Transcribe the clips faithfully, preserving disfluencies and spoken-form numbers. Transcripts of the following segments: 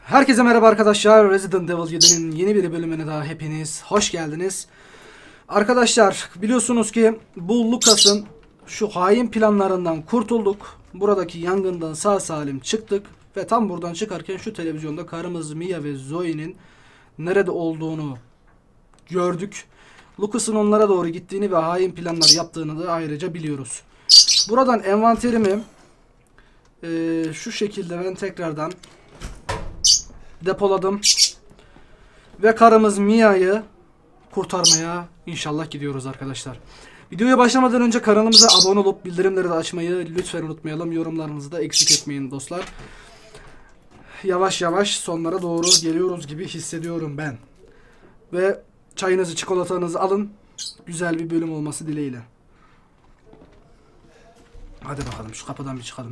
Herkese merhaba arkadaşlar. Resident Evil yedi'nin yeni bir bölümüne daha hepiniz hoş geldiniz. Arkadaşlar biliyorsunuz ki bu Lucas'ın şu hain planlarından kurtulduk. Buradaki yangından sağ salim çıktık. Ve tam buradan çıkarken şu televizyonda karımız Mia ve Zoe'nin nerede olduğunu gördük. Lucas'ın onlara doğru gittiğini ve hain planlar yaptığını da ayrıca biliyoruz. Buradan envanterimi e, şu şekilde ben tekrardan depoladım. Ve karımız Mia'yı kurtarmaya inşallah gidiyoruz arkadaşlar. Videoya başlamadan önce kanalımıza abone olup bildirimleri de açmayı lütfen unutmayalım. Yorumlarınızı da eksik etmeyin dostlar. Yavaş yavaş sonlara doğru geliyoruz gibi hissediyorum ben. Ve çayınızı, çikolatanızı alın. Güzel bir bölüm olması dileğiyle. Hadi bakalım şu kapıdan bir çıkalım.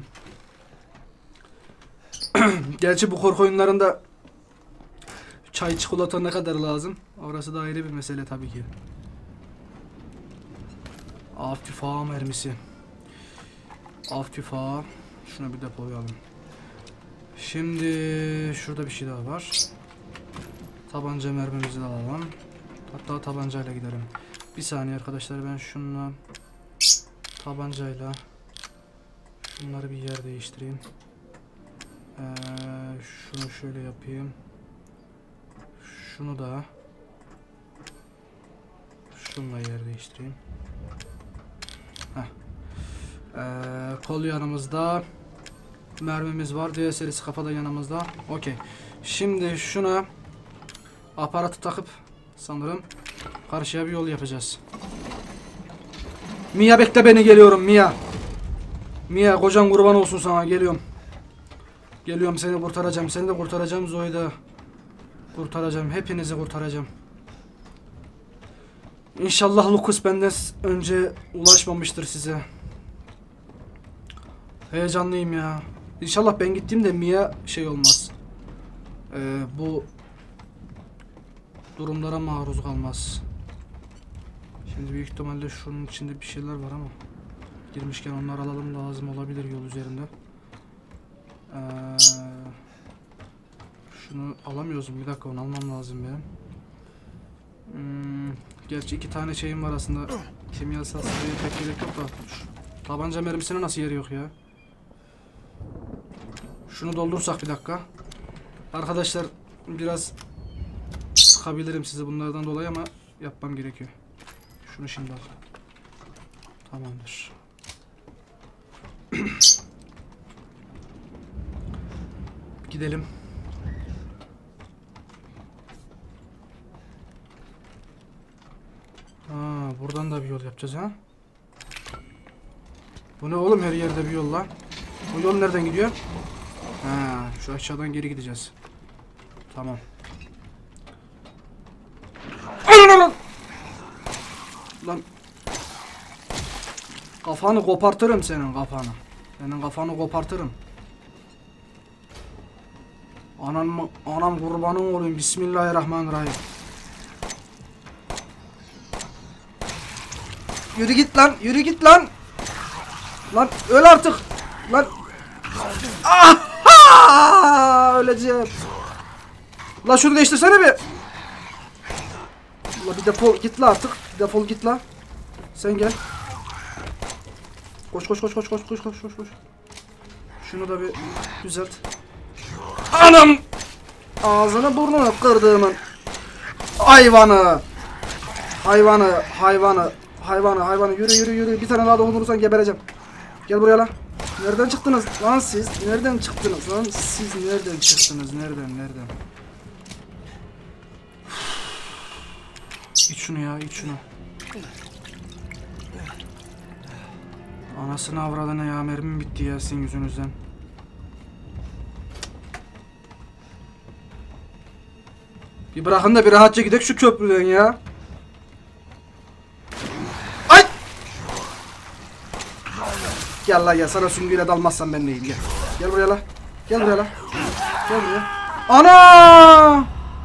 Gerçi bu korku oyunlarında çay, çikolata ne kadar lazım? Orası da ayrı bir mesele tabii ki. Av tüfağı mermisi. Av tüfağı. Şunu bir depolayalım. Şimdi şurada bir şey daha var. Tabanca mermimizi de alalım. Hatta tabancayla gidelim. Bir saniye arkadaşlar, ben şununla tabancayla şunları bir yer değiştireyim. Ee, şunu şöyle yapayım. Şunu da şununla yer değiştireyim. Heh. Ee, kol yanımızda, mermimiz var. D S serisi kafada yanımızda. Okey. Şimdi şuna aparatı takıp sanırım karşıya bir yol yapacağız. Mia bekle beni, geliyorum Mia. Mia kocan kurban olsun sana, geliyorum. Geliyorum, seni kurtaracağım. Seni de kurtaracağım, Zoe'yi de kurtaracağım. Hepinizi kurtaracağım. İnşallah Lucas benden önce ulaşmamıştır size. Heyecanlıyım ya. İnşallah ben gittiğimde Mia şey olmaz. Ee, bu durumlara maruz kalmaz. Şimdi büyük ihtimalle şunun içinde bir şeyler var ama girmişken onları alalım, lazım olabilir yol üzerinde. Ee, şunu alamıyoruz mu? Bir dakika, onu almam lazım benim. Hmm, gerçi iki tane şeyim var aslında. Kimyasal spreye pek gerek yok da. Tabanca mermisine nasıl yeri yok ya? Şunu doldursak bir dakika. Arkadaşlar biraz sıkabilirim sizi bunlardan dolayı ama yapmam gerekiyor. Şunu şimdi al. Tamamdır. Gidelim. Ha, buradan da bir yol yapacağız ha. Bu ne oğlum, her yerde bir yol lan. Bu yol nereden gidiyor? Ha, şu aşağıdan geri gideceğiz. Tamam. Lan lan. Kafanı kopartırım senin kafanı. Senin kafanı kopartırım. Anam, anam kurbanın olayım. Bismillahirrahmanirrahim. Yürü git lan, yürü git lan. Lan öl artık. Lan. Aha! Öleceğim. Lan şunu değiştirsene bir. La bir defol git la artık. Defol git la. Sen gel. Koş koş koş koş koş koş koş koş koş. Şunu da bir düzelt. Anam! Ağzını burnunu kırdığımın hayvanı. Hayvanı, hayvanı, hayvanı, hayvanı. Yürü yürü yürü. Bir tane daha dokunursan gebereceğim. Gel buraya lan. Nereden çıktınız lan siz? Nereden çıktınız lan? Siz nereden çıktınız? Nereden? Nereden? İç şunu ya, iç şunu. Anasını avradına ya, mermim bitti ya sizin yüzünüzden. Bir bırakın da bir rahatça gidelim şu köprüden ya. Ay! Gel la gel, sana süngüyle dalmazsan ben neyim, gel. Gel buraya la. Gel buraya la. Gel buraya. Ana!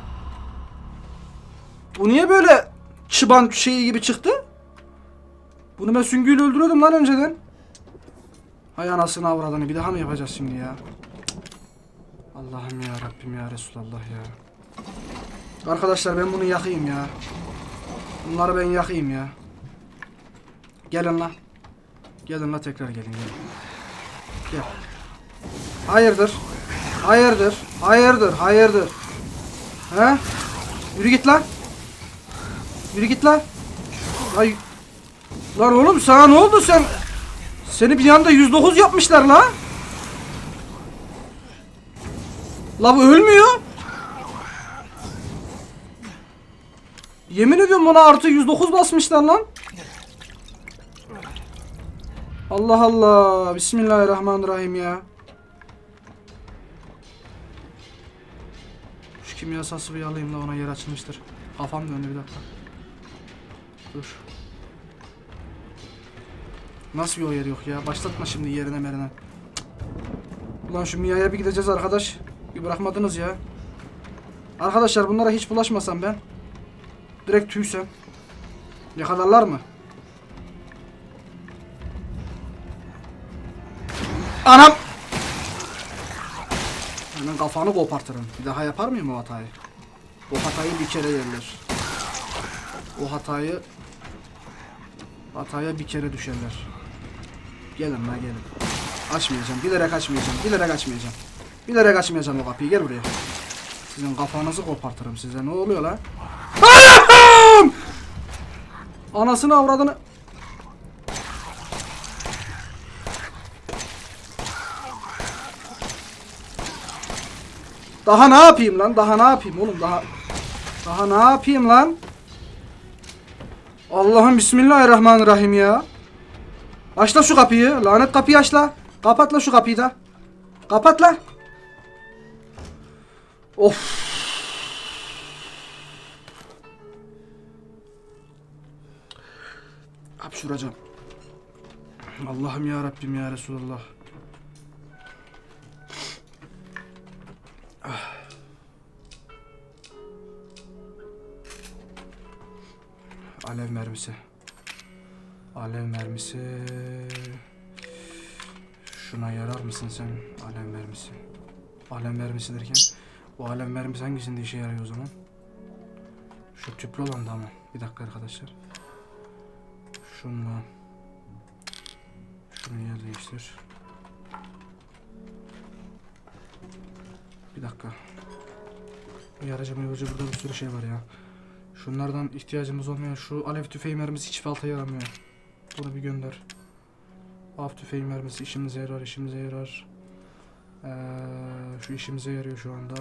Bu niye böyle çıban şeyi gibi çıktı? Bunu ben süngüyle öldürüyordum lan önceden. Hay anasını avradını, bir daha mı yapacağız şimdi ya? Allah'ım ya Rabbim ya Resulallah ya. Arkadaşlar ben bunu yakayım ya. Bunları ben yakayım ya. Gelin la. Gelin la, tekrar gelin gelin. Gel. Hayırdır? Hayırdır? Hayırdır? Hayırdır? He? Yürü git lan. Yürü git lan. Ay. Lan oğlum sana ne oldu sen? Seni bir anda yüz dokuz yapmışlar la. La bu ölmüyor. Yemin ediyorum buna artı yüz dokuz basmışlar lan. Allah Allah. Bismillahirrahmanirrahim ya. Şu kimyasal sıvıyı alayım da, ona yer açılmıştır. Kafam döndü bir dakika. Dur. Nasıl bir o yer yok ya? Başlatma şimdi yerine merine. Ulan şu Mia'ya bir gideceğiz arkadaş. Bir bırakmadınız ya. Arkadaşlar bunlara hiç bulaşmasam ben. Direkt tüysem. Yakalarlar mı? Anam! Hemen kafanı kopartırım. Bir daha yapar mıyım o hatayı? O hatayı bir kere yerler. O hatayı Hataya bir kere düşerler. Gelin la gelin. Açmayacağım. Bilerek açmayacağım. Bilerek açmayacağım. Bilerek açmayacağım o kapıyı. Gel buraya. Sizin kafanızı kopartırım size. Ne oluyor la? Anam! Anasını avradını. Daha ne yapayım lan? Daha ne yapayım oğlum? Daha Daha ne yapayım lan? Allah'ım bismillahirrahmanirrahim ya. Aç la şu kapıyı. Lanet kapıyı aç la. Kapat la şu kapıyı da. Kapat la. Of. Hapşuracağım. Allah'ım ya Rabbim ya Resulallah. Ah. Alev mermisi. Alev mermisi. Şuna yarar mısın sen? Alev mermisi. Alev mermisi derken bu alev mermisi hangisinde işe yarıyor o zaman? Şu tüplü olan da mı? Bir dakika arkadaşlar. Şunla şunu yer değiştir. Bir dakika. Yarıcı mıyarıcı, burada bir sürü şey var ya. Şunlardan ihtiyacımız olmayan şu alev tüfeği mermisi hiç balta yaramıyor. Bunu bir gönder. Av tüfeği mermisi işimize yarar, işimize yarar. Ee, şu işimize yarıyor şu anda.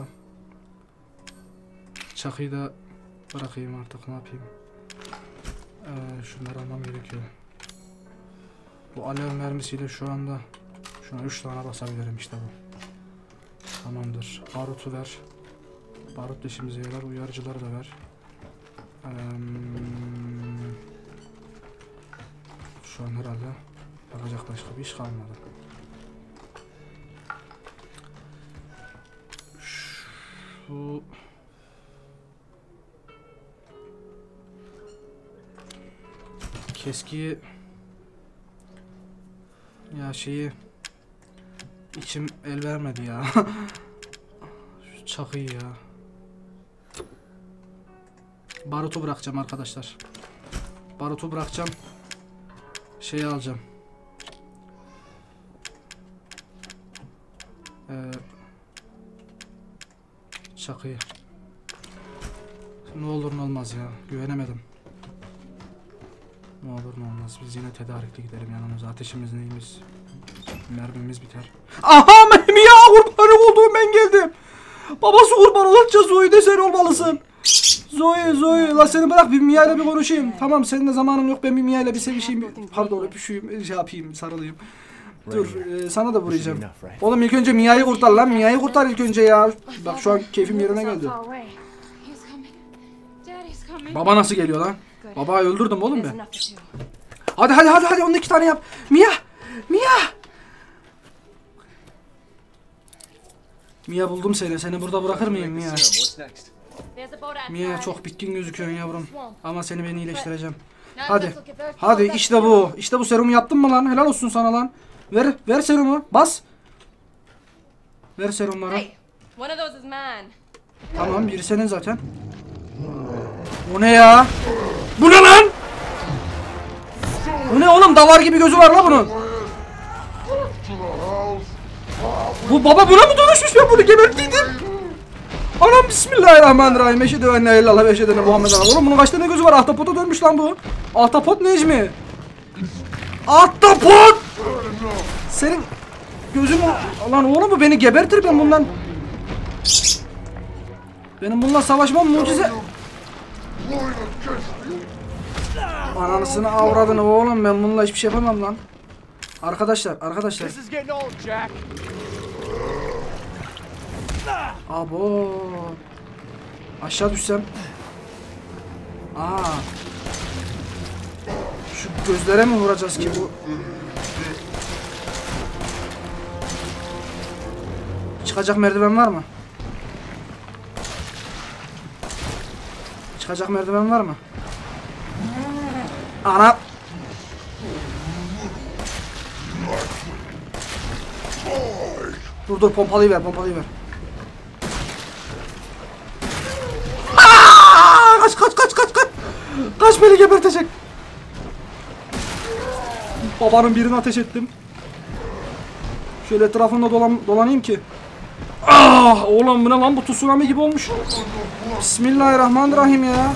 Çakıyı da bırakayım artık, ne yapayım. Ee, şunları almam gerekiyor. Bu alev mermisiyle şu anda şuna üç tane basabilirim işte bu. Tamamdır. Barutu ver. Barut da işimize yarar. Uyarıcıları da ver. Ee, şu an herhalde yapacak başka bir iş kalmadı. Şu keskiyi ya şeyi içim el vermedi ya. Şu çakıyı ya. Barutu bırakacağım arkadaşlar. Barutu bırakacağım. Şeyi alacağım. Ee, çakıyı. Ne olur ne olmaz ya. Güvenemedim. Ne olur ne olmaz. Biz yine tedarikli gidelim yanımıza. Ateşimiz neyimiz? Mermimiz biter. Aha mermi ya, kurbanı olduğum ben geldim. Babası kurban olunca Zoe de sen olmalısın. Zoe Zoe la seni bırak, bir Mia ile bir konuşayım. Tamam senin de zamanın yok, ben bir Mia ile bir sevişeyim. Pardon öpüşeyim, şey yapayım, sarılayım. Dur e, sana da vuracağım. Oğlum ilk önce Mia'yı kurtar lan, Mia'yı kurtar ilk önce ya. Bak şu an keyfim yerine geldi. Baba nasıl geliyor lan? Babayı öldürdüm oğlum ben. Hadi hadi hadi hadi, on iki tane yap. Mia! Mia! Mia buldum seni. Seni burada bırakır mıyım Mia? Mia çok bitkin gözüküyorsun yavrum. Ama seni ben iyileştireceğim. Hadi. Hadi işte bu. İşte bu serumu yaptın mı lan? Helal olsun sana lan. Ver ver serumu. Bas. Ver serumları. One of those is mine. Tamam, biri senin zaten. O ne ya? Bu ne lan? Bu ne oğlum? Davar gibi gözü var la bunun. Bu baba buna mı dönüşmüş? Ben bunu gebertiydim. Anam bismillahirrahmanirrahim. Eşhedü en la ilahe illallah ve eşhedü enne Muhammeden. Oğlum bunun kaç tane gözü var? Ahtapota dönmüş lan bu. Ahtapot Necmi. Ahtapot! Senin gözün... Lan oğlum bu beni gebertir, ben bundan... Benim bununla savaşmam mucize. Anasını avradını oğlum, ben bununla hiçbir şey yapamam lan. Arkadaşlar, arkadaşlar. Abo. Aşağı düşsem. Aa. Şu gözlere mi vuracağız ki bu? Çıkacak merdiven var mı? Çıkacak merdiven var mı? Ana. Dur dur, pompalıyı ver, pompalıyı ver. Aa! Kaç kaç kaç kaç kaç. Kaç, beni gebertecek. Babanın birini ateş ettim. Şöyle etrafında dolan, dolanayım ki. Ah, oğlum bu ne lan, bu tsunami gibi olmuş. Bismillahirrahmanirrahim ya.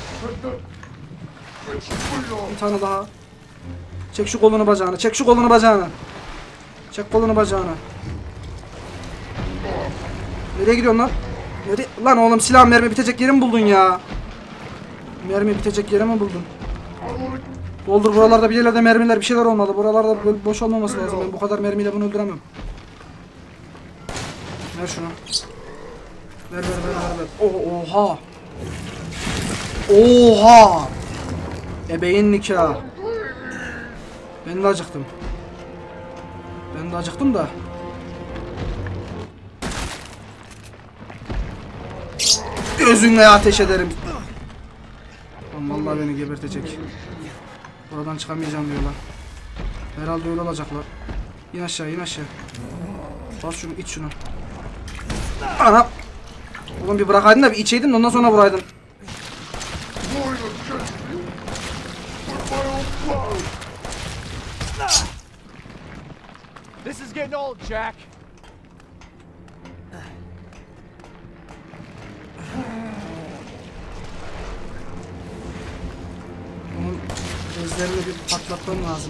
Bir tane daha. Çek şu kolunu bacağını, çek şu kolunu bacağını. Çek kolunu bacağını. Nereye gidiyorsun lan? Nereye? Lan oğlum, silah mermi bitecek yeri mi buldun ya? Mermi bitecek yeri mi buldun? Doldur, buralarda bir yerlerde mermiler, bir şeyler olmalı. Buralarda boş olmaması lazım. Ben bu kadar mermiyle bunu öldüremem. Ver şunu. Ver ver ver ver ver. Oh, oha. Oha. Ebeğin nikahı. Ben de acıktım. Ben de acıktım da. Gözünle ateş ederim. Vallahi beni gebertecek. Buradan çıkamayacağım diyorlar. Herhalde öyle olacaklar. İn aşağı, in aşağı. Bas şunu, iç şunu. Ana. Oğlum bir bırakaydın da bir içeydin de ondan sonra vuraydın. This is getting old, Jack. Onun gözlerini bir patlatmam lazım.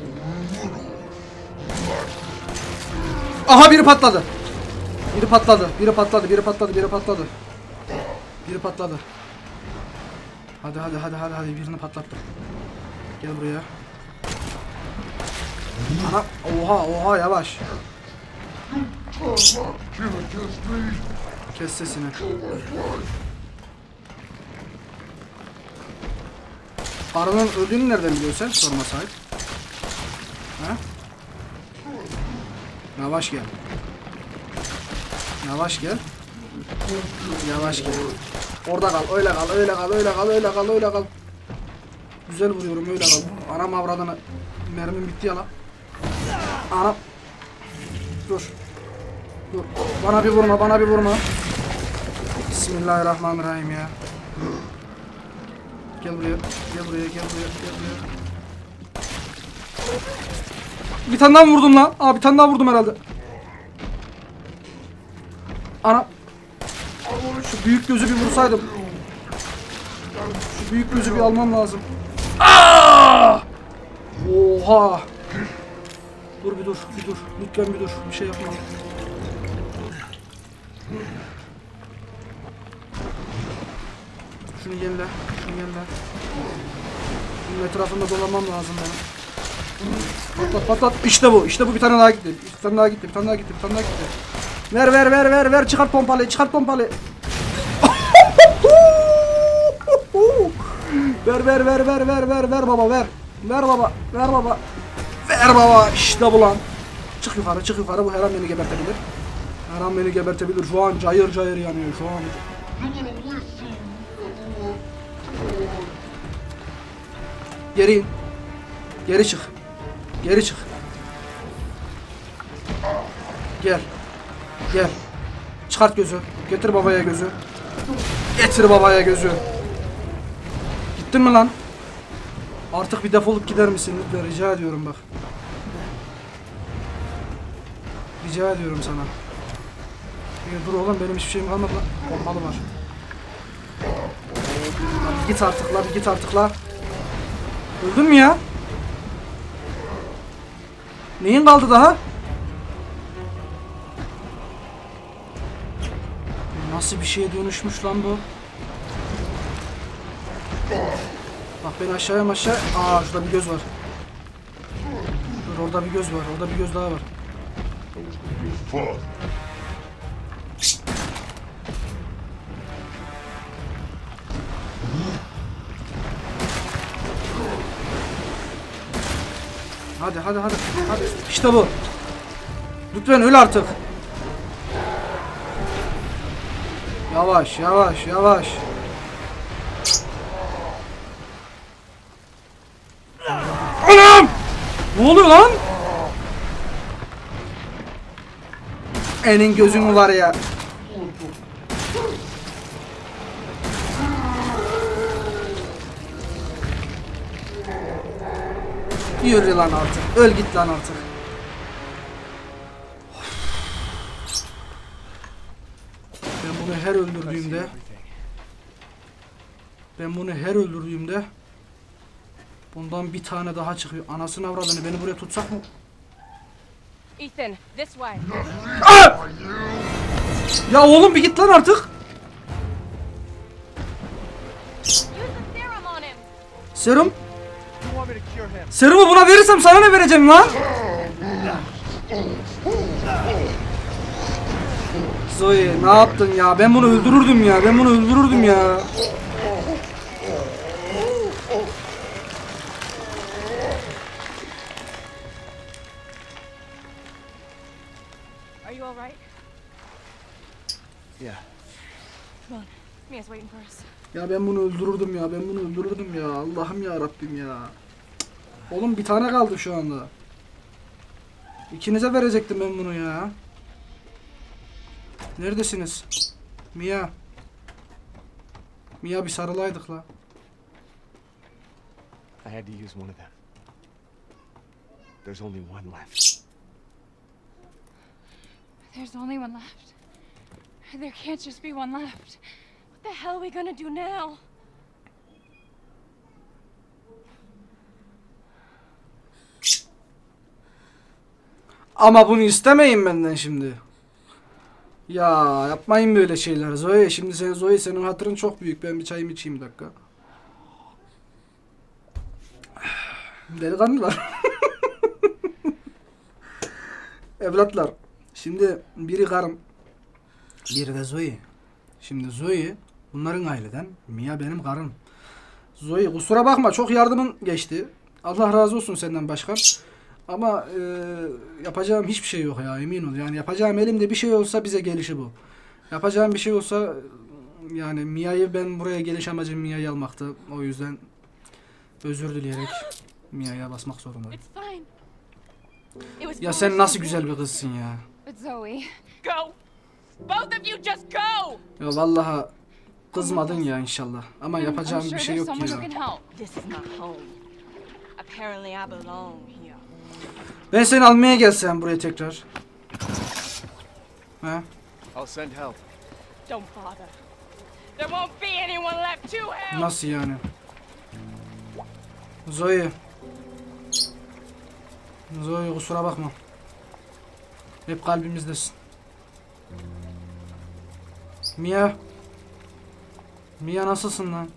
Aha, biri patladı. Biri patladı. Biri patladı. Biri patladı. Biri patladı. Biri patladı. Hadi hadi hadi hadi hadi birini patlattım. Gel buraya. Ana, oha oha, yavaş. Kes sesini. Karının öldüğünü nereden biliyorsun sen? Sorma sahip. Ha? Yavaş gel. Yavaş gel. Yavaş gel. Orada kal, öyle kal, öyle kal, öyle kal, öyle kal, öyle kal. Güzel vuruyorum, öyle kal. Anam avradını. Mermim bitti ya lan. Anam. Dur. Dur. Bana bir vurma, bana bir vurma. Bismillahirrahmanirrahim ya. Gel buraya, gel buraya, gel buraya, gel buraya. Bir tane daha vurdum lan. Aa, bir tane daha vurdum herhalde. Ana. Şu büyük gözü bir vursaydım. Şu büyük gözü bir almam lazım. Aa! Oha. Dur bir dur, bir dur. Lütfen bir dur. Bir şey yapma. Şunu yenile, şunu yenile. Bunun etrafında dolanmam lazım benim. Patlat patlat. İşte bu, işte bu, bir tane daha gitti. Bir tane daha gitti, bir tane daha gitti, bir tane daha gitti. Ver ver ver ver ver, çıkart pompalıyı, çıkart pompalıyı. Ver ver ver ver ver ver ver baba, ver. Ver baba, ver baba. Ver baba, işte bu lan. Çık yukarı, çık yukarı, bu her an beni gebertebilir. Her an beni gebertebilir. Şu an cayır cayır yanıyor şu an. Geri in. Geri çık. Geri çık. Gel. Gel. Çıkart gözü. Getir babaya gözü. Getir babaya gözü. Gittin mi lan? Artık bir defolup gider misin lütfen, rica ediyorum bak. Rica ediyorum sana. Ya dur oğlum, benim hiçbir şeyim kalmadı lan. Olmalı var. Lan bir git artık la, bir git artık la. Öldün mü ya? Neyin kaldı daha? Nasıl bir şeye dönüşmüş lan bu? Bak ben aşağıya aşağı. Aa şurada bir göz var. Dur, orada bir göz var. Orada bir göz daha var. Hadi hadi hadi. Hadi. İşte bu. Lütfen öl artık. Yavaş yavaş yavaş. Anam! Ne oluyor lan? Enin gözün mü var ya? Yürü lan artık. Öl git lan artık. Ben bunu her öldürdüğümde Ben bunu her öldürdüğümde bundan bir tane daha çıkıyor. Anasını avradını, beni buraya tutsak mı? Ethan, this way. Aa! Ya oğlum bir git lan artık. Use the serum on him. Serum? Serumu buna verirsem sana ne vereceğim lan? Zoe ne yaptın ya? Ben bunu öldürürdüm ya. Ben bunu öldürürdüm ya. Are you all right? Yeah. Come on. Mia's waiting for us. Ya ben bunu öldürürdüm ya. Ben bunu öldürürdüm ya. Allah'ım ya Rabbim ya. Oğlum bir tane kaldı şu anda. İkinize verecektim ben bunu ya. Neredesiniz? Mia. Mia bir sarılaydık la. I had to use one of them. There's only one left. There's only one left. There can't just be one left. What the hell are we gonna do now? Ama bunu istemeyin benden şimdi. Ya yapmayın böyle şeyler Zoe. Şimdi sen Zoe, senin hatırın çok büyük. Ben bir çayımı içeyim bir dakika. Delikanlılar. Evlatlar. Şimdi biri karım, biri de Zoe. Şimdi Zoe bunların aileden, Mia benim karım. Zoe kusura bakma, çok yardımın geçti. Allah razı olsun senden başkan. Ama e, yapacağım hiçbir şey yok ya, emin ol. Yani yapacağım, elimde bir şey olsa bize gelişi bu. Yapacağım bir şey olsa, yani Mia'yı, ben buraya geliş amacım Mia'yı almaktı. O yüzden özür dileyerek Mia'ya basmak zorundayım. It's fine. It was Ya fine. sen nasıl güzel bir kızsın ya. But Zoe. Go. Both of you just go. Ya vallahi kızmadın ya inşallah. Ama yapacağım I'm bir sure şey there's yok ki someone who ya. can help. This is my home. Apparently I belong here. Ben seni almaya gelsem buraya tekrar. He? I'll send help. Don't bother. There won't be anyone left to help. Nasıl yani? Zoe. Zoe kusura bakma. Hep kalbimizdesin. Mia. Mia nasılsın lan?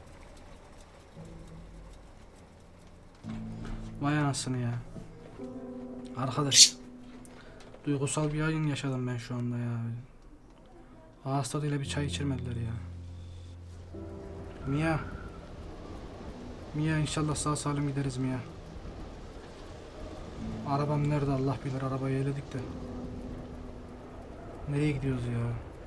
Vay anasını ya. Arkadaş. Duygusal bir yayın yaşadım ben şu anda ya. Ağız tadıyla bir çay içirmediler ya. Mia. Mia inşallah sağ salim gideriz Mia. Arabam nerede Allah bilir, arabayı eledik de. Nereye gidiyoruz ya?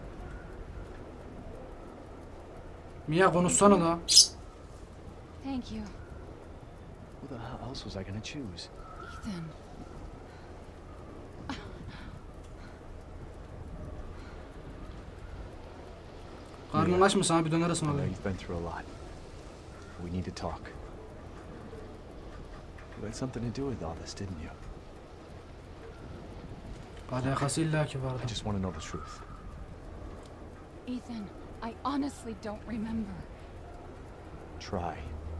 Mia konuşsana la. Thank you, Who the hell else was I gonna choose? Ethan. Karnın aç mı, sana bir döner I know ısmarlayayım. you've been through a lot. We need to talk. You had something to do with all this, didn't you? Alakası illaki vardı. I just want to know the truth. Ethan, I honestly don't remember. Try.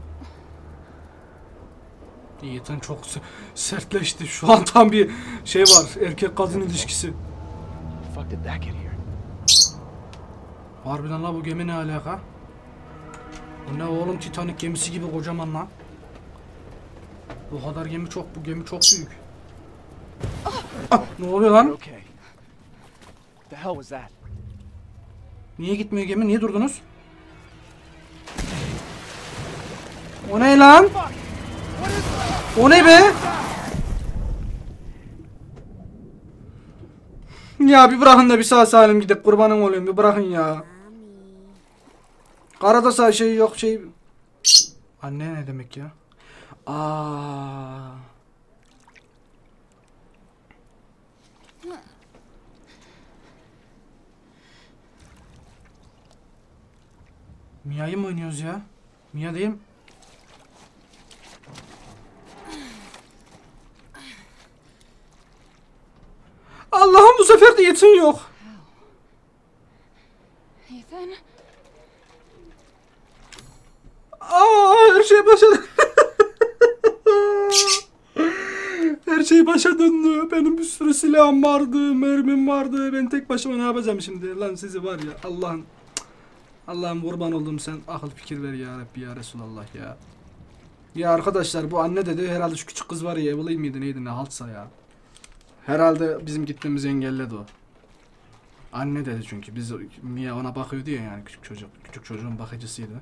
Ethan çok se- sertleşti. Şu an tam bir şey var. Erkek kadın ilişkisi. How the fuck did that get here? Harbiden la, bu gemi ne alaka? Bu ne oğlum, Titanic gemisi gibi kocaman lan. Bu kadar gemi çok, bu gemi çok büyük. Ah, ne oluyor You're lan? okay. What the hell was that? Niye gitmiyor gemi? Niye durdunuz? O ne lan? O ne be? Ya bir bırakın da bir sağ salim gidip kurbanım olayım, bir bırakın ya. Karada sağ şey yok şey. Anne ne demek ya? Aa. Mia'yı mı oynuyoruz ya? Mia değil mi? Allah'ım, bu sefer de yetin yok. Ethan? Aa, her şey başa Her şey başa döndü. Benim bir sürü silahım vardı, mermim vardı. Ben tek başıma ne yapacağım şimdi? Lan sizi var ya, Allah'ın Allah'ım kurban oldum, sen akıl fikir ver ya Rabbi ya Resulallah ya. Ya arkadaşlar, bu anne dedi herhalde, şu küçük kız var ya, Evelyn miydi neydi, ne haltsa ya. Herhalde bizim gitmemizi engelledi o. Anne dedi çünkü biz, Mia ona bakıyordu ya, yani küçük çocuk, küçük çocuğun bakıcısıydı.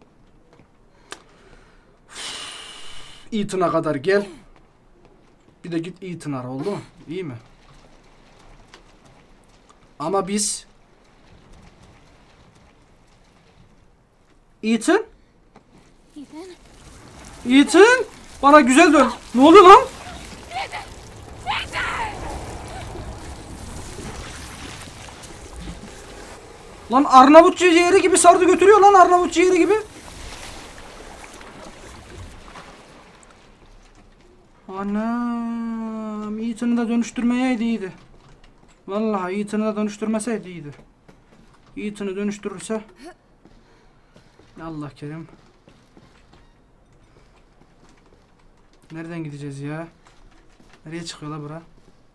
Ethan'a kadar gel. Bir de git Ethan ara, oldu mu? İyi mi? Ama biz Ethan? Ethan? Ethan? Bana güzel dön. Ne oluyor lan? Lan Arnavut ciğeri gibi sardı götürüyor lan, Arnavut ciğeri gibi. Anam, Ethan'ı da dönüştürmeyeydi iyiydi. Vallahi Ethan'ı da dönüştürmeseydi iyiydi. Ethan'ı dönüştürürse Allah kerim. Nereden gideceğiz ya? Nereye çıkıyor la bura?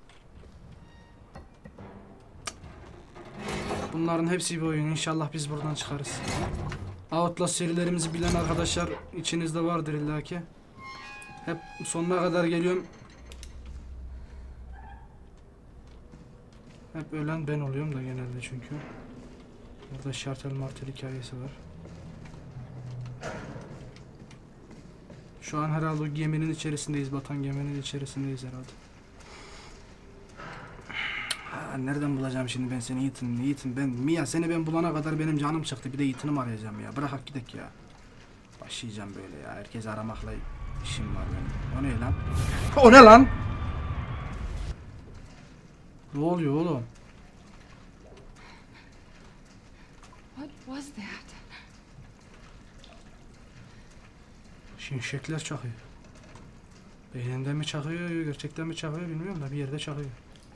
Bunların hepsi bir oyun. İnşallah biz buradan çıkarız. Outlast serilerimizi bilen arkadaşlar içinizde vardır illaki. Hep sonuna kadar geliyorum. Hep ölen ben oluyorum da genelde çünkü. Burada şartel martel hikayesi var. Şu an herhalde o geminin içerisindeyiz. Batan geminin içerisindeyiz herhalde. Ha, nereden bulacağım şimdi ben seni Ethan? Ethan ben Mia, seni ben bulana kadar benim canım çıktı. Bir de Ethan'ı mı arayacağım ya? Bırak gidek ya. Başlayacağım böyle ya. Herkes aramakla işim var benim. O ne lan? O ne lan? Ne oluyor oğlum? What was that? Şimşekler çakıyor. Beyninde mi çakıyor, gerçekten mi çakıyor bilmiyorum da bir yerde çakıyor.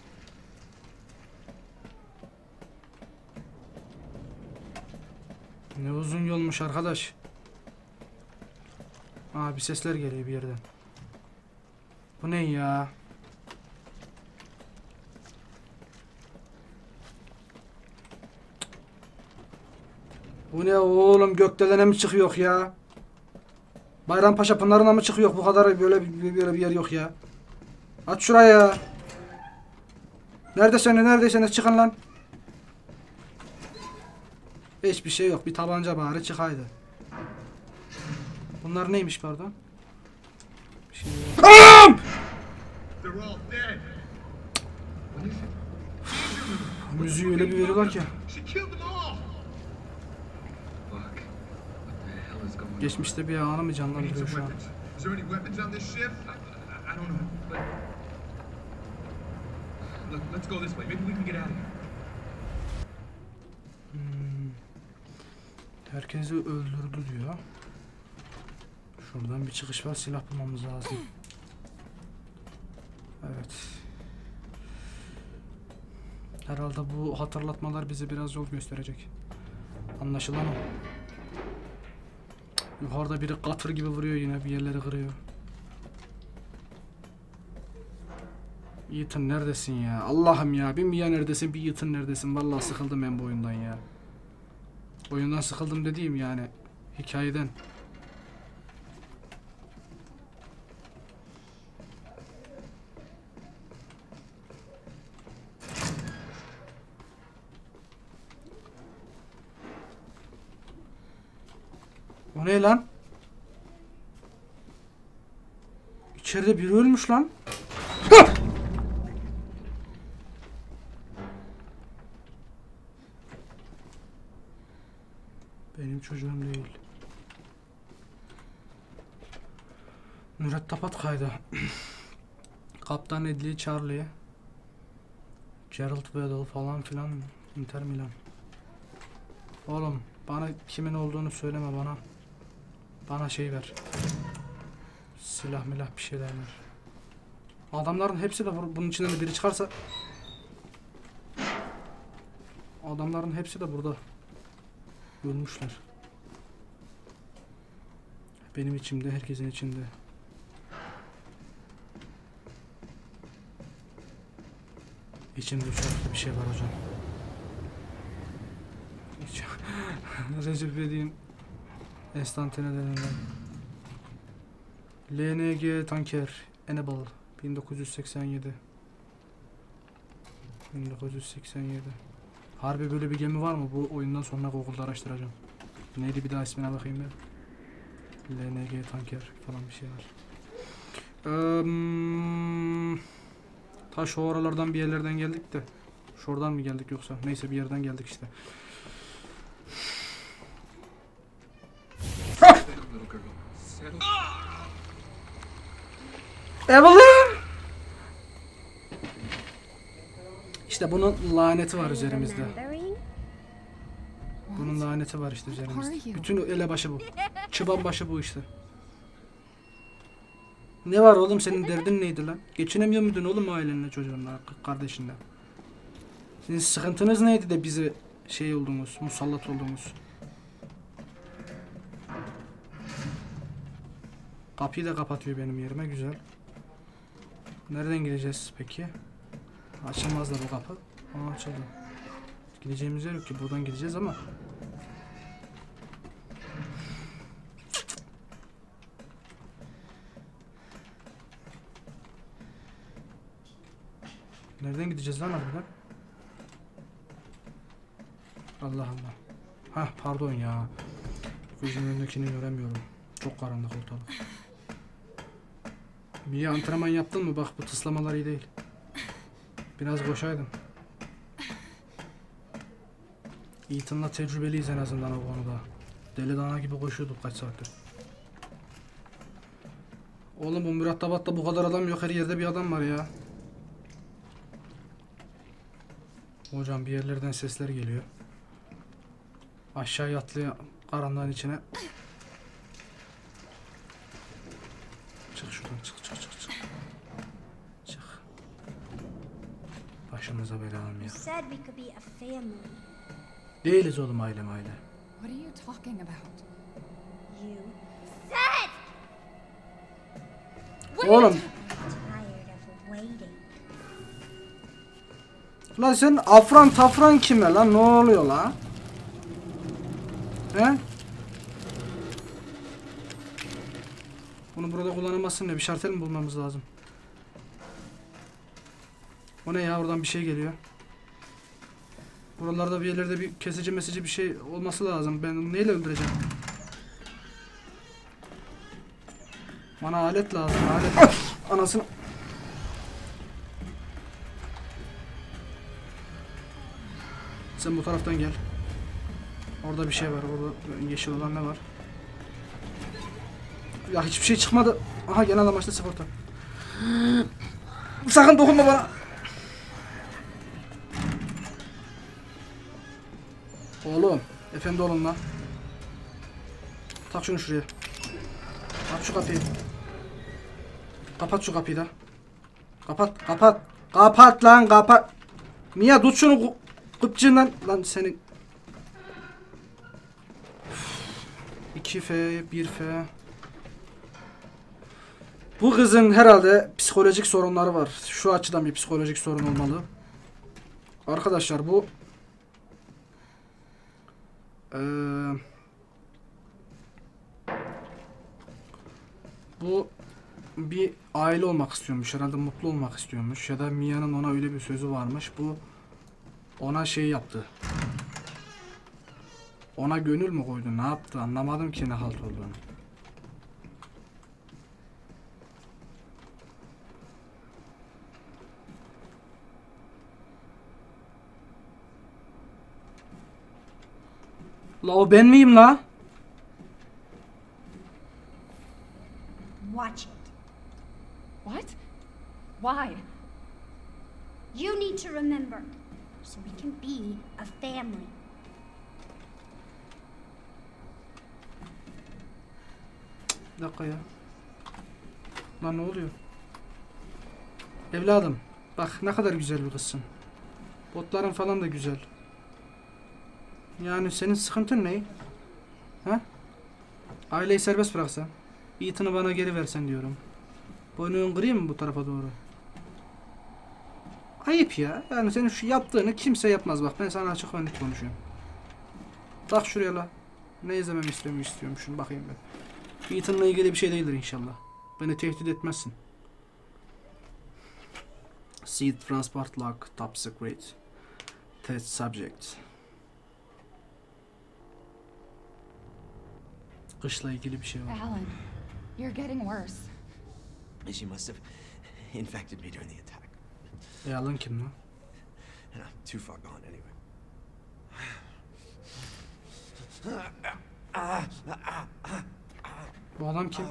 Ne uzun yolmuş arkadaş. Aa, bir sesler geliyor bir yerden. Bu ne ya? Bu ne oğlum, gökdelene mi çıkıyor ya? Bayrampaşa Pınarı'na mı çıkıyor? Bu kadar böyle böyle bir yer yok ya. Aç şuraya. Neredesiniz, neredesiniz, çıkın lan. Hiçbir şey yok. Bir tabanca bari çıkaydı. Bunlar neymiş pardon? Bir şey yok. Müziği öyle bir veriyorlar ki. Geçmişte bir anı mı canlandırıyor şu an? Hmm. Herkesi öldürdü diyor. Şuradan bir çıkış var. Silah bulmamız lazım. Evet. Herhalde bu hatırlatmalar bize biraz yol gösterecek. Anlaşılan o. Yukarıda biri katır gibi vuruyor, yine bir yerleri kırıyor. Ethan neredesin ya? Allah'ım ya. Bir Mia neredesin, bir Ethan neredesin? Vallahi sıkıldım ben bu oyundan ya. Oyundan sıkıldım dediğim yani hikayeden. O ne lan? İçeride biri ölmüş lan. Benim çocuğum değil. Mürettebat kaydı. Kaptan Edley Charlie. Gerald Weddle falan filan. Inter Milan. Oğlum bana kimin olduğunu söyleme bana. Bana şey ver. Silah milah bir şeyler ver. Adamların hepsi de bunun içinden de biri çıkarsa. Adamların hepsi de burada. Ölmüşler. Benim içimde, herkesin içinde. İçimde çok bir şey var hocam. Recep İvedik'in enstantanelerinden. L N G Tanker Enable bin dokuz yüz seksen yedi. bin dokuz yüz seksen yedi. Harbi böyle bir gemi var mı? Bu oyundan sonra Google'da araştıracağım. Neydi bir daha ismine bakayım ben. L N G Tanker falan bir şey var. Eee ta şu oralardan bir yerlerden geldik de. Şuradan mı geldik yoksa? Neyse bir yerden geldik işte. Evelyn! İşte bunun laneti var üzerimizde. Bunun laneti var işte üzerimizde. Bütün elebaşı bu. Çıban başı bu işte. Ne var oğlum, senin derdin neydi lan? Geçinemiyor muydun oğlum ailenle, çocuğunla, kardeşinle? Sizin sıkıntınız neydi de bize şey oldunuz, musallat oldunuz? Kapıyı da kapatıyor benim yerime, güzel. Nereden gideceğiz peki? Açılmaz da bu kapı. Aa, açıldı. Gideceğimiz yer yok ki, buradan gideceğiz ama. Nereden gideceğiz lan harbiden? Allah Allah. Hah pardon ya. Gözümün önündekini göremiyorum. Çok karanlık ortalık. Bir antrenman yaptın mı? Bak bu tıslamalar iyi değil. Biraz koşaydın. Ethan'la tecrübeliyiz en azından o konuda. Deli dana gibi koşuyorduk kaç saattir. Oğlum bu mürettebatta bu kadar adam yok, her yerde bir adam var ya. Hocam bir yerlerden sesler geliyor. Aşağıya atlıyor karanlığın içine. Çık şuradan, çık çık çık çık. Çık. Başımıza bela almayalım. Değiliz oğlum, ailem aile. What are you talking about? You said Oğlum. tired of waiting. Lan sen afran tafran kime lan, ne oluyor lan? He? Bunu burada kullanamazsın ne, bir şartel mi bulmamız lazım? O ne ya, oradan bir şey geliyor. Buralarda bir yerlerde bir kesici mesici bir şey olması lazım. Ben neyle öldüreceğim? Bana alet lazım, alet. Anasını. Sen bu taraftan gel. Orada bir şey var. Orada yeşil olan ne var? Ya hiçbir şey çıkmadı. Aha genel amaçlı sigorta. Sakın dokunma bana. Oğlum. Efendi olun lan. Tak şunu şuraya. Aç şu kapıyı. Kapat şu kapıyı da. Kapat, kapat. Kapat lan, kapat. Mia tut şunu kıpçığından. Lan senin. iki F, bir F. Bu kızın herhalde psikolojik sorunları var. Şu açıdan bir psikolojik sorun olmalı. Arkadaşlar bu ee, bu bir aile olmak istiyormuş. Herhalde mutlu olmak istiyormuş. Ya da Mia'nın ona öyle bir sözü varmış. Bu ona şey yaptı. Ona gönül mü koydu? Ne yaptı? Anlamadım ki ne halt olduğunu. La o ben miyim la? Watch it. What? Why? You need to remember, so we can be a family. Bir dakika ya. Lan ne oluyor? Evladım, bak ne kadar güzel bir kızsın. Botların falan da güzel. Yani senin sıkıntın ne? Ha? Aileyi serbest bıraksan. Ethan'ı bana geri versen diyorum. Boynunu kırayım mı bu tarafa doğru? Ayıp ya. Yani senin şu yaptığını kimse yapmaz bak. Ben sana açık ve net konuşuyorum. Bak şuraya la. Ne izlememi istiyorum istiyormuşum. Bakayım ben. Ethan'la ilgili bir şey değildir inşallah. Beni tehdit etmezsin. Seed transport lock top secret. Test subject. Kışla ilgili bir şey var. Alan, you're getting worse. She must have infected me during the attack. E Alan kim lan? And I'm too far gone anyway. Bu adam kim?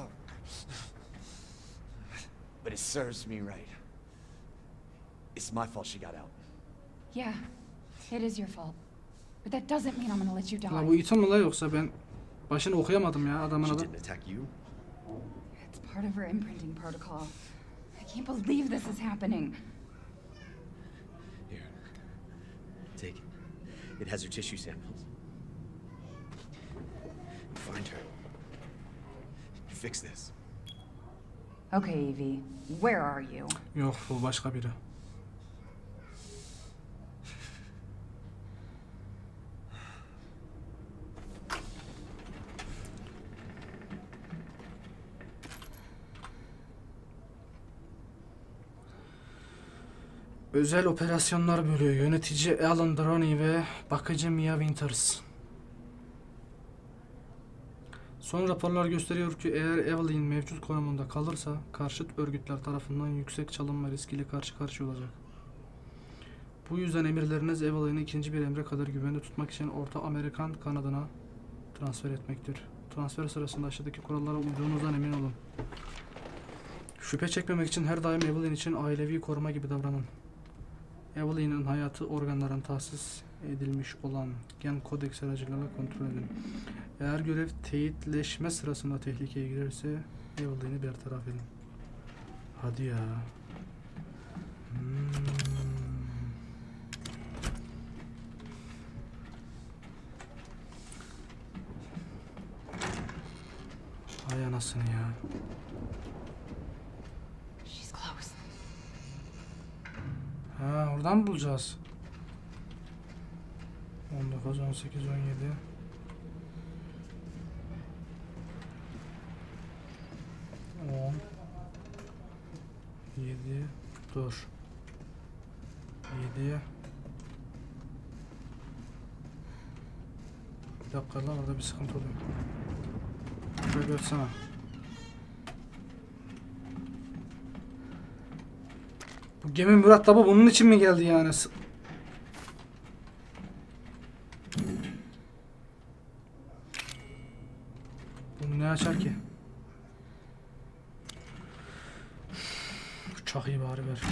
But it serves me right. It's my fault she got out. Yeah, it is your fault. But that doesn't mean I'm gonna let you La die. bu Ethan mı la yoksa ben başını okuyamadım ya adamın She adı. didn't attack you. It's part of her imprinting protocol. I can't believe this is happening. Here. Take it. It has her tissue samples. Find her. Fix this. Okay, Evie, where are you? Yok bu başka biri. Özel operasyonlar bölüyor. Yönetici Alan Droney ve bakıcı Mia Winters. Son raporlar gösteriyor ki eğer Evelyn mevcut konumunda kalırsa karşıt örgütler tarafından yüksek çalınma riskiyle karşı karşıya olacak. Bu yüzden emirleriniz Evelyn'i ikinci bir emre kadar güvende tutmak için Orta Amerikan kanadına transfer etmektir. Transfer sırasında aşağıdaki kurallara uyduğunuzdan emin olun. Şüphe çekmemek için her daim Evelyn için ailevi koruma gibi davranın. Evelyn'in hayatı organların tahsis edilmiş olan gen kodeks aracılığıyla kontrol edin. Eğer görev teyitleşme sırasında tehlikeye girerse Evelyn'i bertaraf edin. Hadi ya. Hmm. Hay anasını ya. She's close. Ha oradan mı bulacağız? on dokuz, on sekiz, on yedi. on yedi dur. yedi. Bir dakika lan orada bir sıkıntı oluyor. Şöyle görsene. Bu gemi mürettebatı bunun için mi geldi yani? S- Bunu ne açar ki? Çok iyi bari ver.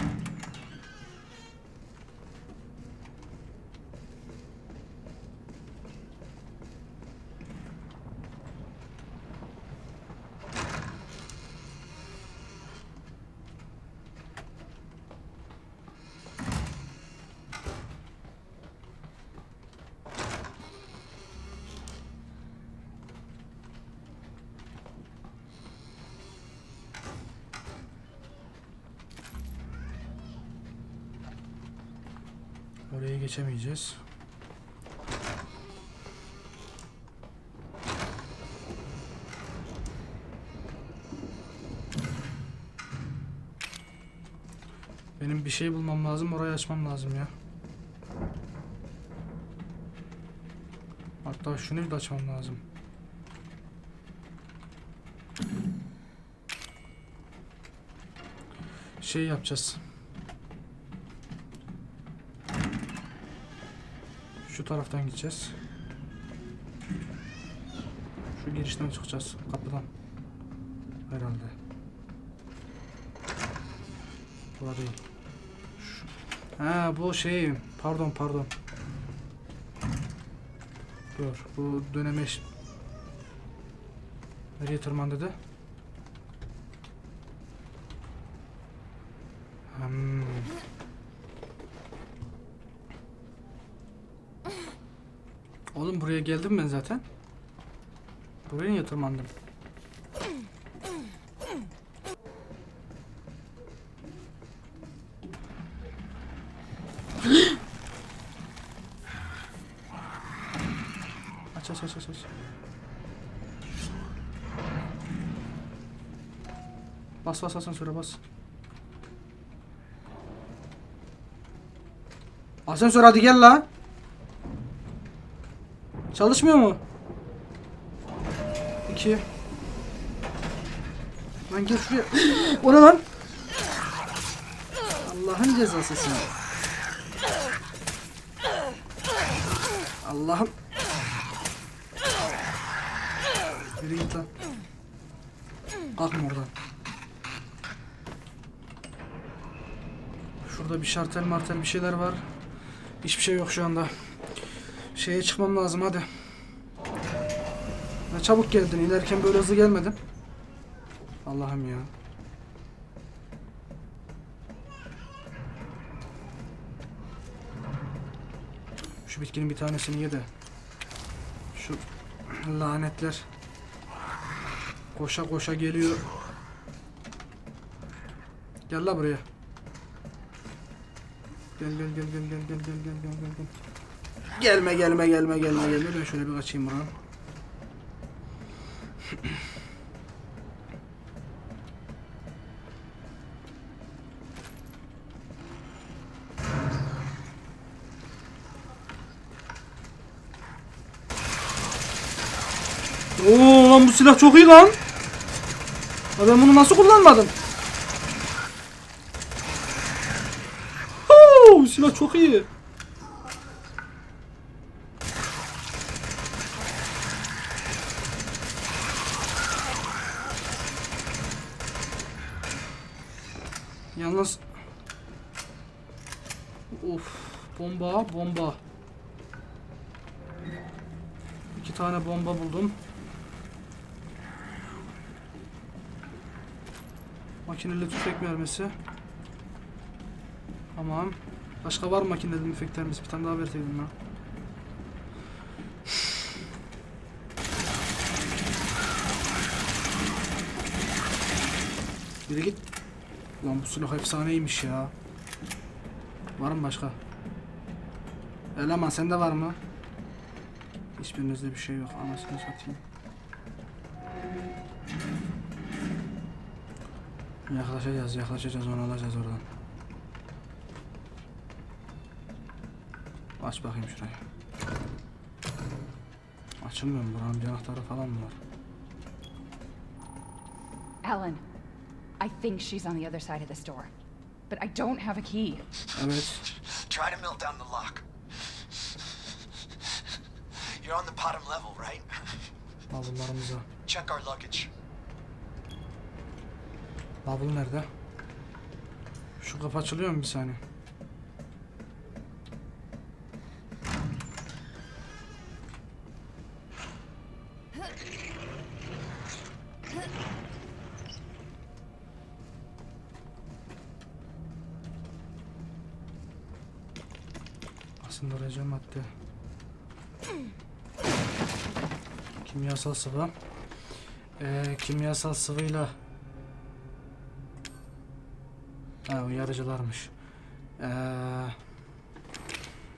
Oraya geçemeyeceğiz. Benim bir şey bulmam lazım, orayı açmam lazım ya. Hatta şunu da açmam lazım. Şey yapacağız. Şu taraftan gideceğiz. Şu girişten çıkacağız, kapıdan. Herhalde. Burada değil. Şu. Ha bu şey, pardon pardon. Dur, bu döneme nereye tırman dedi? Hmm. Oğlum buraya geldim ben zaten. Buraya niye tırmandım? Aç aç aç aç aç. Bas bas asansöre bas. Asansör hadi gel la. Çalışmıyor mu? İki. Lan gel şuraya. O ne lan? Allah'ın cezası sen. Allah'ım. Yürü git lan. Kalkma oradan. Şurada bir şartel martel bir şeyler var. Hiçbir şey yok şu anda. Şeye çıkmam lazım hadi. Ne çabuk geldin. İnerken böyle hızlı gelmedin. Allah'ım ya. Şu bitkinin bir tanesini ye de. Şu lanetler. Koşa koşa geliyor. Gel la buraya. Gel gel gel gel gel gel gel gel gel gel gel. Gelme gelme gelme gelme gelme. Ben şöyle bir kaçayım buradan. Oo lan bu silah çok iyi lan. Ya ben bunu nasıl kullanmadım? Oo, bu silah çok iyi. Yalnız of bomba bomba. İki tane bomba buldum. Makineli tüfek mermisi. Tamam. Başka var mı makineli tüfek mermisi? Bir tane daha verseydin lan. Biri git. Lan bu silah efsaneymiş ya. Var mı başka? Eleman sende var mı? Hiçbirinizde bir şey yok. Anasını satayım. Yaklaşacağız, yaklaşacağız, onu alacağız oradan. Aç bakayım şurayı. Açılmıyor mu? Buranın bir anahtarı falan mı var? Alan, I think she's on the other side of this door, but I don't have a key. Evet. Try to melt down the lock. You're on the bottom level, right? Bavullarımıza. Check our luggage. Bavul nerede? Şu kapı açılıyor mu bir saniye? Aslında arayacağım madde. Kimyasal sıvı. Ee, kimyasal sıvıyla ha, uyarıcılarmış. Ee,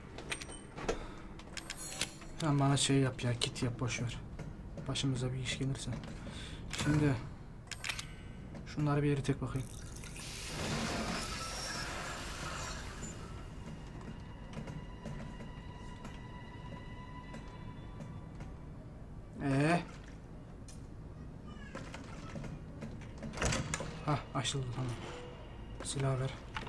Sen bana şey yap ya, kit yap, boşver. Başımıza bir iş gelirse. Şimdi şunları bir yere tek bakayım. Ee. Hah, açıldı, tamam. Silah ver.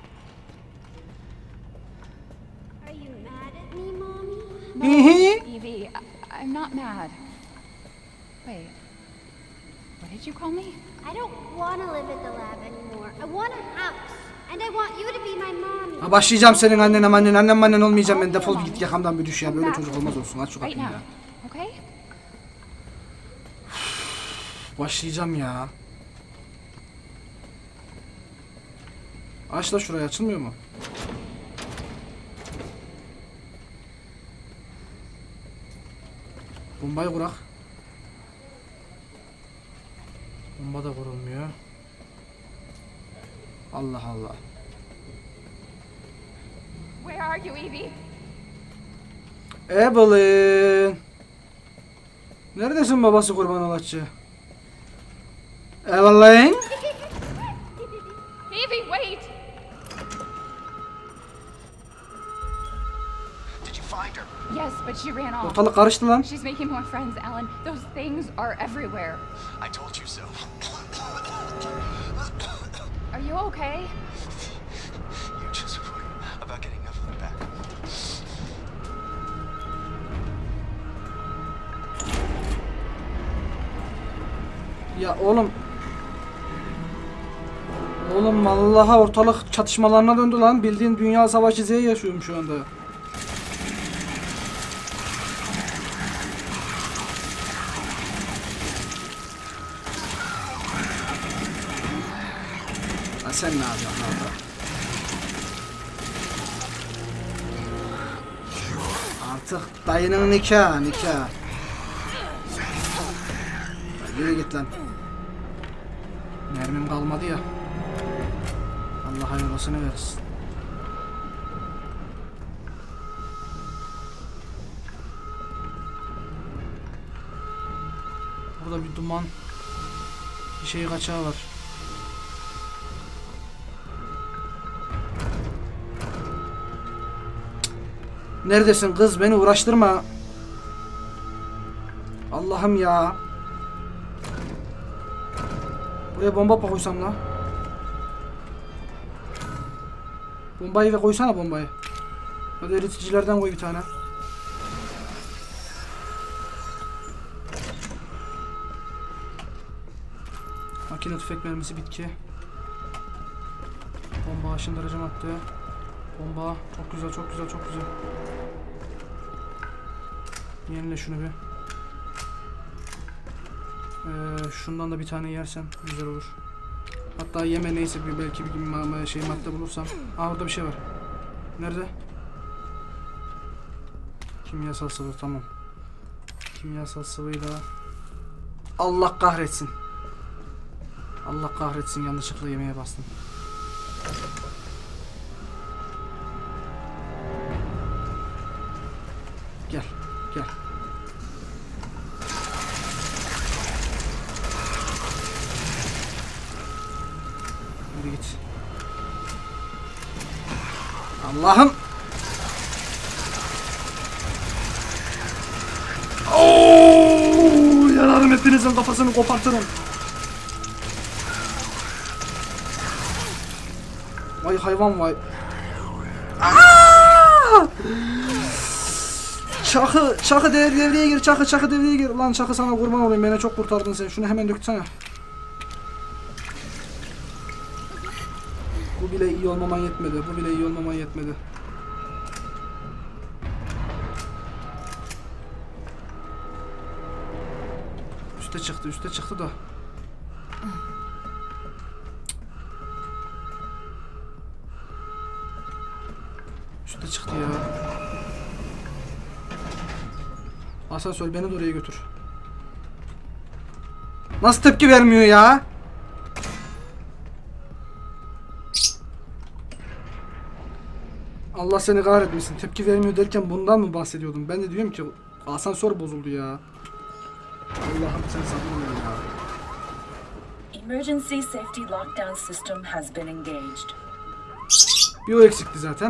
Are you mad at me, Mommy? No, Hehe. Evie, I- I'm not mad. Wait, what did you call me? I don't want to live at the lab anymore. I want a house. And I want you to be my mommy. Ha, başlayacağım senin annene annen annem annen olmayacağım ben, defol git yakamdan bir düş ya, böyle çocuk olmaz olsun, aç şu Right kapıyı now, ya. okay? Başlayacağım ya. Aç da şurayı, açılmıyor mu? Bombayı kurak. Bomba da kurulmuyor. Allah Allah. Where are you, Evie? Evelyn. Neredesin babası kurban olatçı? Evelyn. Evie, wait! Did you find her? Yes, but she ran off. Ortalık karıştı lan. She's making more friends, Alan. Those things are everywhere. I told you so. Are you okay? You just worry about getting Evelyn back. Ya oğlum. Oğlum vallahi ortalık çatışmalarına döndü lan. Bildiğin dünya savaşı Z yaşıyorum şu anda. Ha, sen ne yapıyorsun orada? Artık dayının nikahı nikah. Yürü git lan. Mermim kalmadı ya. Allah hayırlısını versin. Burada bir duman, bir şey kaçağı var. Neredesin kız? Beni uğraştırma. Allah'ım ya. Buraya bomba koysam la. Bombayı ve koysana bombayı. Hadi eriticilerden koy bir tane. Makine tüfek mermisi bitki. Bomba aşındırıcı madde. Bomba. Çok güzel, çok güzel, çok güzel. Yenile şunu bir. Ee, şundan da bir tane yersem güzel olur. Hatta yeme neyse bir belki bir ma şey madde bulursam. Aa, orada bir şey var. Nerede? Kimyasal sıvı, tamam. Kimyasal sıvıyla. Allah kahretsin. Allah kahretsin, yanlışlıkla yemeğe bastım. Gel, gel. Hadi git. Allah'ım. Oo, yararım, hepinizin kafasını kopartırım. Vay hayvan vay. Aa! Çakı, çakı dev, devreye gir, çakı, çakı devreye gir. Lan çakı, sana kurban olayım, beni çok kurtardın sen. Şunu hemen döksene. Bu bile iyi olmaman yetmedi. Bu bile iyi olmaman yetmedi. Üste çıktı, üste çıktı da. Üste çıktı ya. Asansör, beni de oraya götür. Nasıl tepki vermiyor ya? Allah seni kahretmesin. Tepki vermiyor derken bundan mı bahsediyordum? Ben de diyorum ki Asansör bozuldu ya. Allah'ım sen sabır ver ya. Emergency safety lockdown system has been engaged. Bir o eksikti zaten.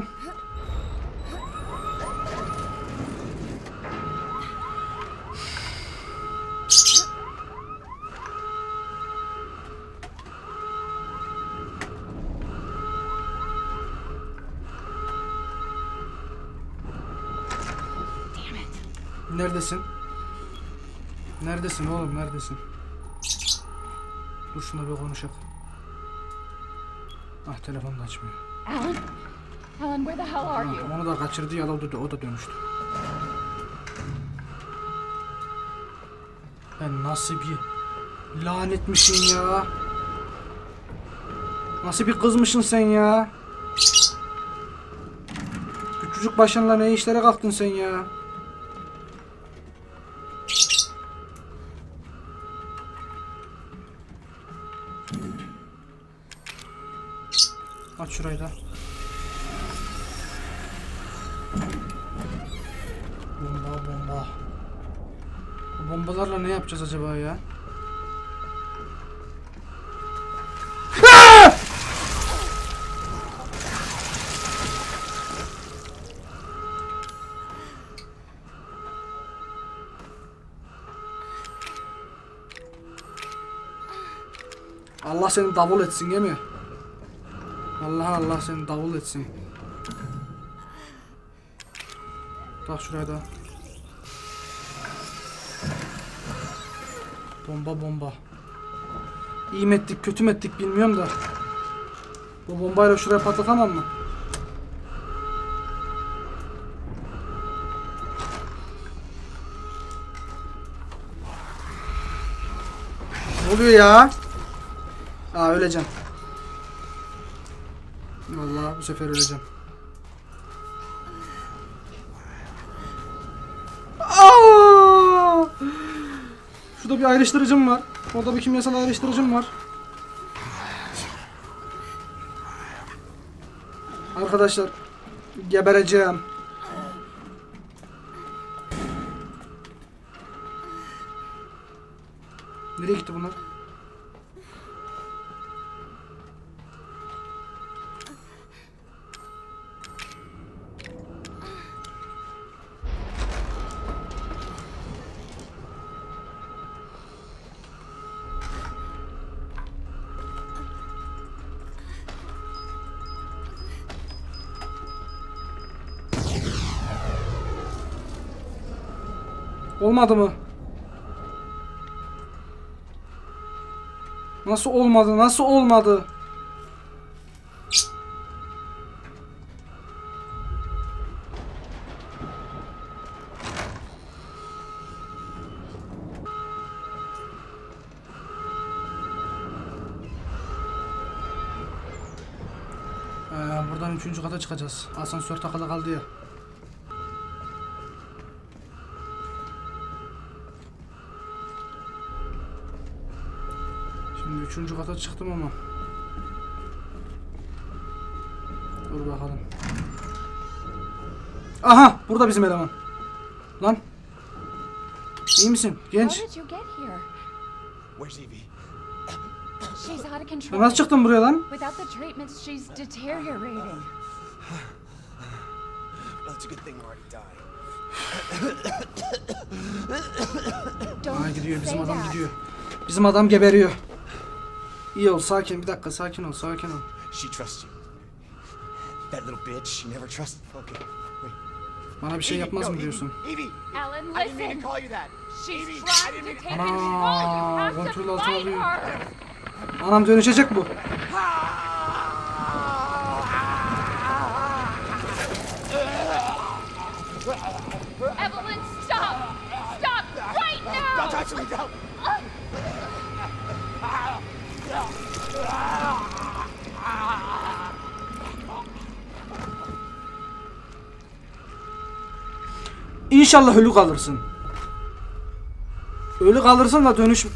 Neredesin? Neredesin oğlum, neredesin? Dur şuna bir konuşalım. Ah, telefon da açmıyor. Alan? Alan, where the hell are you? Ah, onu da kaçırdı ya da o da, o da dönüştü. Ben nasıl bir lanetmişsin ya? Nasıl bir kızmışsın sen ya? Küçücük başınla ne işlere kalktın sen ya? Aç şurayı da. Bomba bomba. Bu bombalarla ne yapacağız acaba ya? Allah seni davul etsin, değil mi? Allah Allah seni davul etsin. Tak şuraya da. Bomba bomba. İyi mi ettik, kötü mü ettik bilmiyorum da. Bu bombayla şuraya patlatamam mı? Ne oluyor ya? Aa, öleceğim. Vallahi bu sefer öleceğim. Aa! Şurada bir ayrıştırıcım var. Orada bir kimyasal ayrıştırıcım var. Arkadaşlar, gebereceğim. Nereye gitti bunlar? Olmadı mı? Nasıl olmadı? Nasıl olmadı? Ee, buradan üçüncü kata çıkacağız. Asansör takılı kaldı ya. Şimdi üçüncü kata çıktım ama. Dur bakalım. Aha! Burada bizim eleman. Lan. İyi misin genç? How did you get here? Where's Evie? She's out of Sen control. nasıl çıktın buraya lan? Without the treatments, she's deteriorating. Well, it's a good thing we're already dying. Don't Aa, gidiyor bizim say adam that. gidiyor. Bizim adam geberiyor. İyi ol, sakin, bir dakika, sakin ol, sakin ol. She trusts you. That little bitch, she never trusted. Okay, wait. Bana bir şey Evie, yapmaz no, mı Evie, diyorsun? Evie, Alan, I didn't mean listen. to call you that. She's Evie, I trying didn't to mean- take control. You have kontrol to altına fight alıyor. her. Anam dönüşecek bu. Evelyn, stop! Stop right now! Don't touch me, don't. İnşallah ölü kalırsın. Ölü kalırsın da dönüş...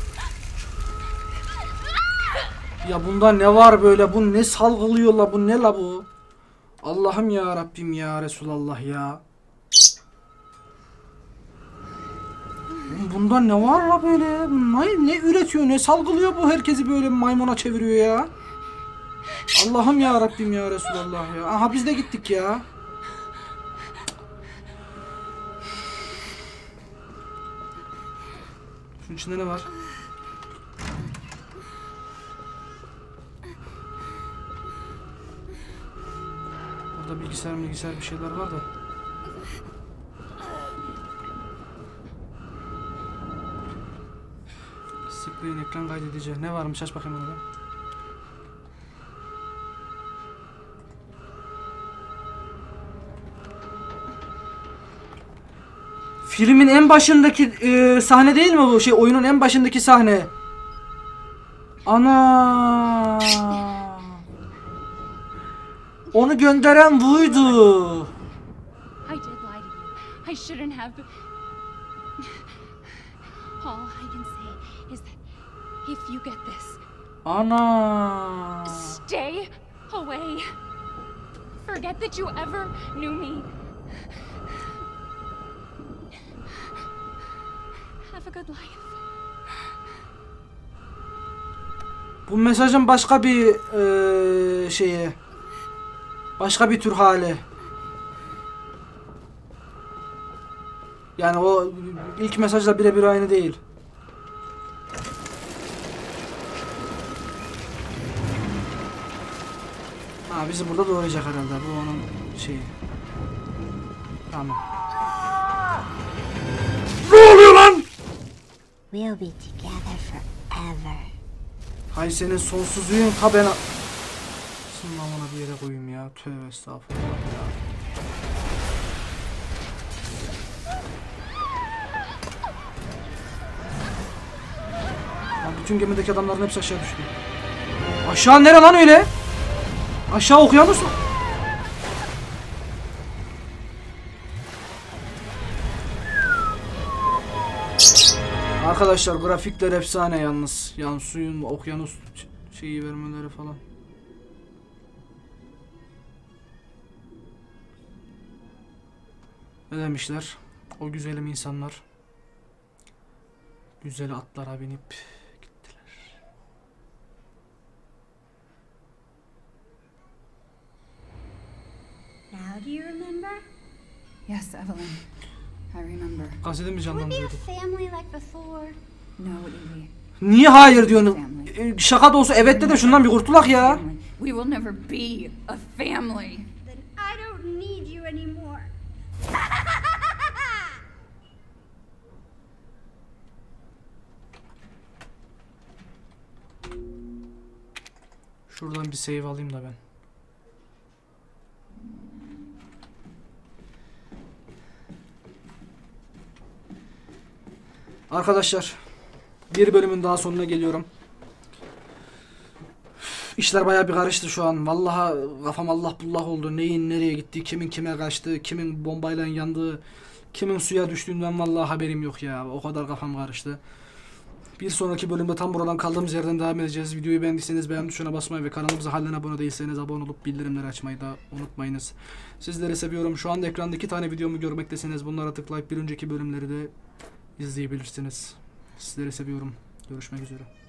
Ya bunda ne var böyle? Bu ne salgılıyor la? Bu ne la bu? Allah'ım ya Rabbim ya Resulallah ya. Oğlum bunda ne var la böyle? Ne, ne üretiyor, ne salgılıyor bu, herkesi böyle maymuna çeviriyor ya. Allah'ım ya Rabbim ya Resulallah ya. Aha biz de gittik ya. Şunun içinde ne var? Burada bilgisayar bilgisayar bir şeyler var da. Sıklayın ekran kaydedici. Ne varmış, aç bakayım onu. Filmin en başındaki e, sahne değil mi bu? Şey, oyunun en başındaki sahne. Ana. Onu gönderen buydu. I did lie to you. I shouldn't have. All I can say is that if you get this, Ana. stay away. Forget that you ever knew me. Have a good life. Bu mesajın başka bir e, şeyi. Başka bir tür hali. Yani o ilk mesajla birebir aynı değil. Ha, bizi burada doğrayacak herhalde. Bu onun şeyi. Tamam. Ne oluyor lan? We'll be together forever. Hay senin sonsuzluğun ta ben... Sınavına bir yere koyayım ya. Tövbe estağfurullah ya. Lan bütün gemideki adamların hepsi aşağı düştü. Aşağı nere lan öyle? Aşağı okyanus mu? Arkadaşlar grafikler efsane yalnız. Yani suyun okyanus şeyi vermeleri falan. Ne demişler? O güzelim insanlar güzel atlara binip gittiler. Now do you remember? Yes, Evelyn. I remember. Kaseti mi Can we be a canlandırıyordu? family like before? No, Evie. Niye hayır diyorsun? E, Şaka da olsa evet de de şundan bir kurtulak ya. Family. We will never be a family. Then I don't need you anymore. Şuradan bir save alayım da ben. Arkadaşlar, bir bölümün daha sonuna geliyorum. İşler bayağı bir karıştı şu an. Vallahi kafam Allah bullah oldu. Neyin nereye gitti, kimin kime kaçtı, kimin bombayla yandığı, kimin suya düştüğünden vallahi haberim yok ya. O kadar kafam karıştı. Bir sonraki bölümde tam buradan kaldığımız yerden devam edeceğiz. Videoyu beğendiyseniz beğen tuşuna basmayı ve kanalımıza halen abone değilseniz abone olup bildirimleri açmayı da unutmayınız. Sizleri seviyorum. Şu anda ekranda iki tane videomu görmektesiniz. Bunlara tıklayıp bir önceki bölümleri de izleyebilirsiniz. Sizleri seviyorum. Görüşmek üzere.